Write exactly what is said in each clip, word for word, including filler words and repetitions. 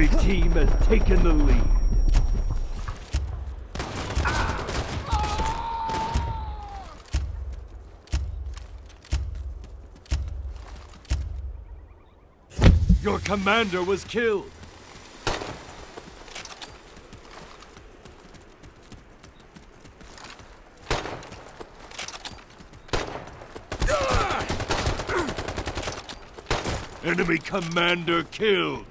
Enemy team has taken the lead. Your commander was killed. Enemy commander killed.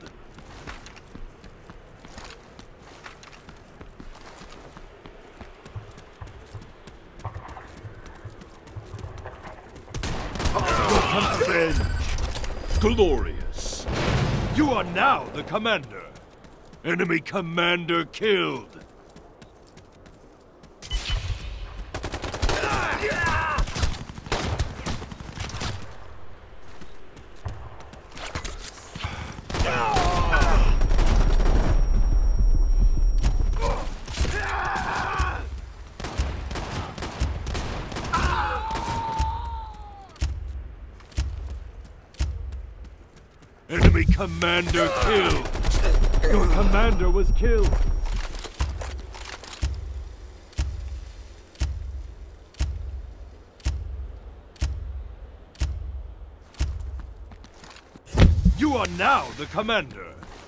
Revenge. Glorious. You are now the commander. Enemy commander killed. Enemy commander killed. Your commander was killed. You are now the commander.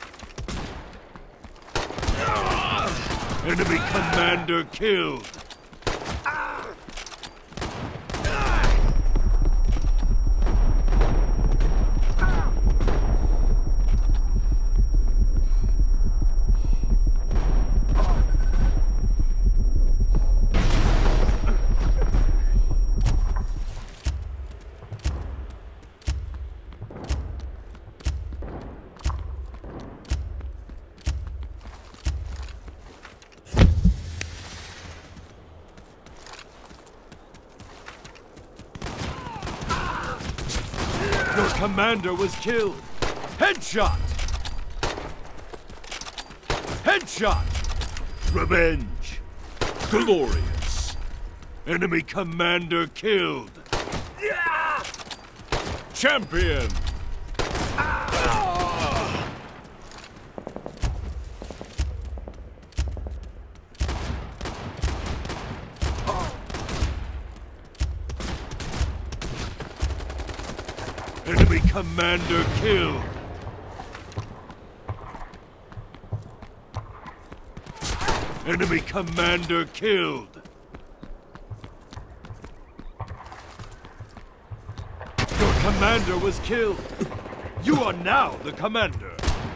Enemy commander killed. Your commander was killed. Headshot! Headshot! Revenge! Glorious! Enemy commander killed. Champion! Enemy commander killed. Enemy commander killed. Your commander was killed. You are now the commander.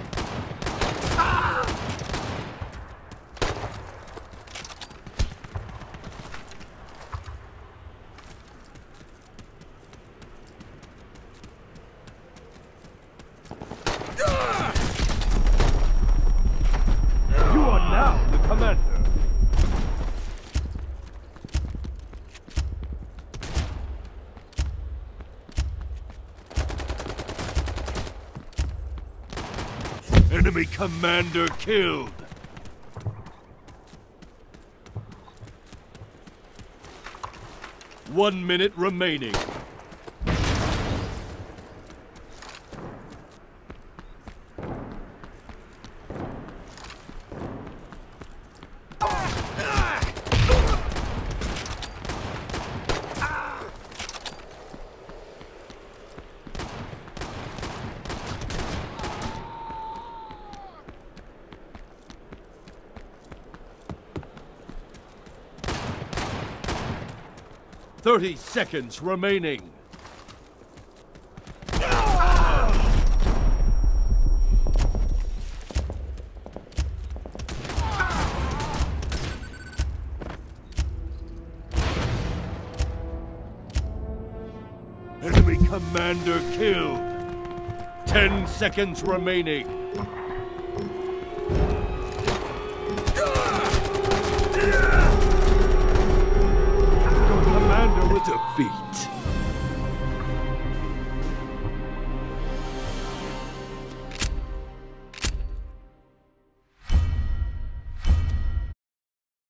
You are now the commander. Enemy commander killed. One minute remaining. Thirty seconds remaining. Enemy commander killed. Ten seconds remaining. Defeat.